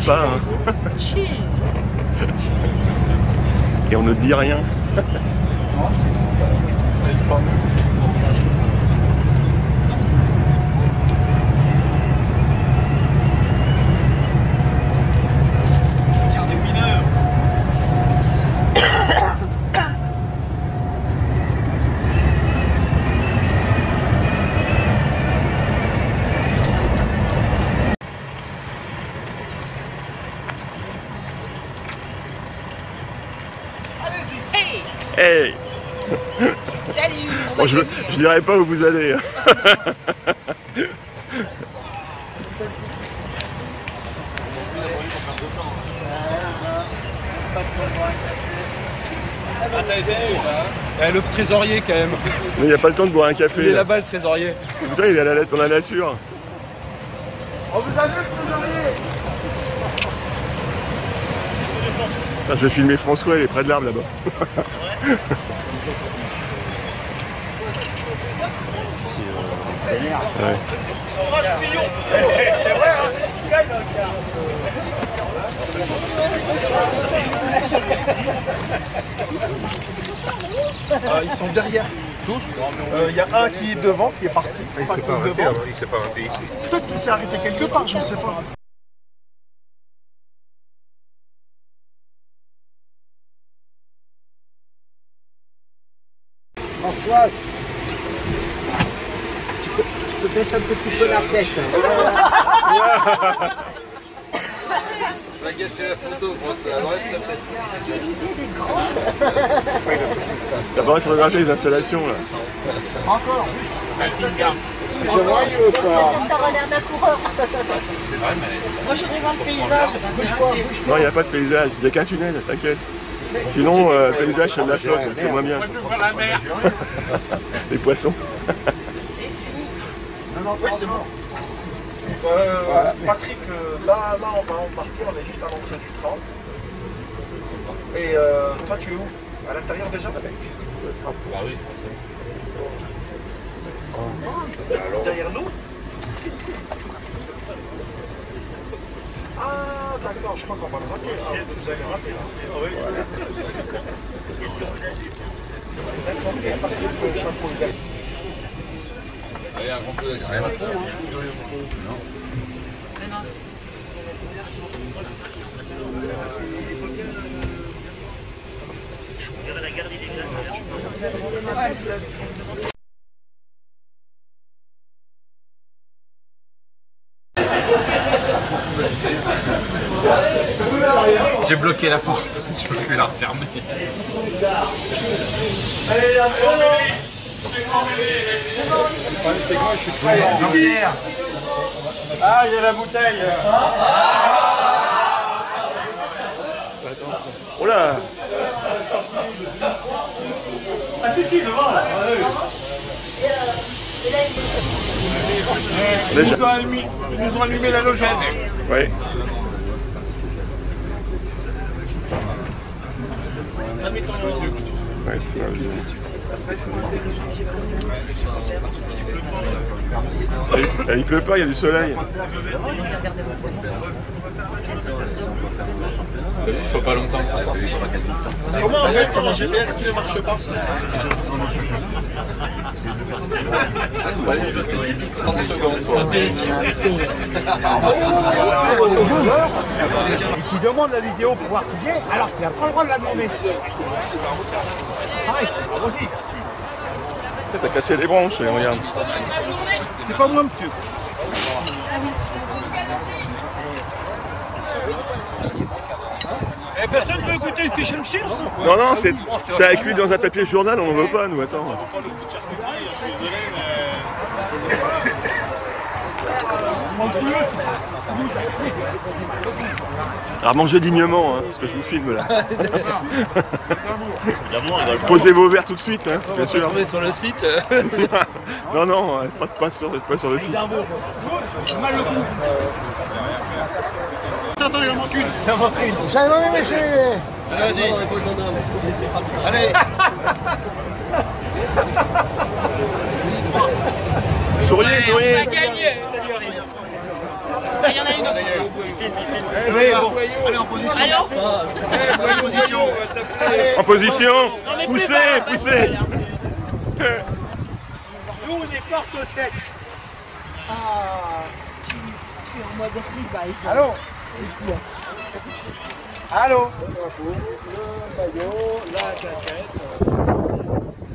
regarde pas. Hein. Et on ne dit rien. C'est le fun. Hey. Salut. Bon, je dirais pas où vous allez. Le trésorier quand même. Mais il n'y a pas le temps de boire un café. Il est là-bas le trésorier. Putain, il est dans la nature. On vous a vu le trésorier. Enfin, je vais filmer François, il est près de l'arbre là-bas. C'est vrai. Ils sont derrière tous. Il y a un qui est devant, qui est parti. Il s'est pas arrêté, il s'est pas arrêté ici. Peut-être qu'il s'est arrêté quelque part, je ne sais pas. Françoise, tu peux baisser un petit peu la tête. On va gâcher la photo, ça va être la tête. Quelle idée d'être grande. T'as pas photographier les installations là. Encore. Je vois mieux quoi. T'auras l'air d'un coureur. Moi je voudrais voir le paysage. Non, il n'y a pas de paysage, il n'y a qu'un tunnel, t'inquiète. Sinon, paysage c'est de la flotte, c'est moins bien. Les poissons. Et c'est fini. Non, oui, c'est bon. Patrick, là on va embarquer, on est juste à l'entrée du train. Et toi tu es où? À l'intérieur déjà? Ah oui, Derrière nous? Ah d'accord, je crois qu'on va le rater. Ah, vous allez rater là. Oui. D'accord, et à partir du chapeau de gars. allez, un grand peu d'accélérateur. J'ai bloqué la porte, je peux plus la refermer. Allez, la c'est quoi, je suis prêt. Ah, il y a la bouteille. Oh là. Ah si, si, devant là. Ils nous ont allumé l'halogène. Oui. Ouais, il pleut pas, il y a du soleil. Il faut pas longtemps pour sortir. Comment on fait sur le GPS qui ne marche pas? C'est typique, 30 secondes. Et qui demande la vidéo pour voir si bien, alors qu'il n'a pas le droit de la demander. Vas-y. T'as cassé les branches, regarde. C'est pas moi, monsieur. Et personne ne peut écouter le fish and chips? Non, non, c'est à cuire dans un papier journal, on n'en veut pas, nous, attends. Alors mangez dignement, hein, parce que je vous filme là. Posez vos verres tout de suite, hein, bien sûr. Retrouver sur le site. Non, non, pas sur le site. Attends, il en manque une. J'en ai monsieur. Allez, vas-y. Allez. Souriez, souriez. On a gagné. Il y en a une autre. Allez, bon. Allez, en position. Allez, En position. En position. Non, mais Poussez, plus bas, poussez. Nous, on est porte 7. Ah, tu es en mode revive. Allô. Allô. Le maillot, la casquette.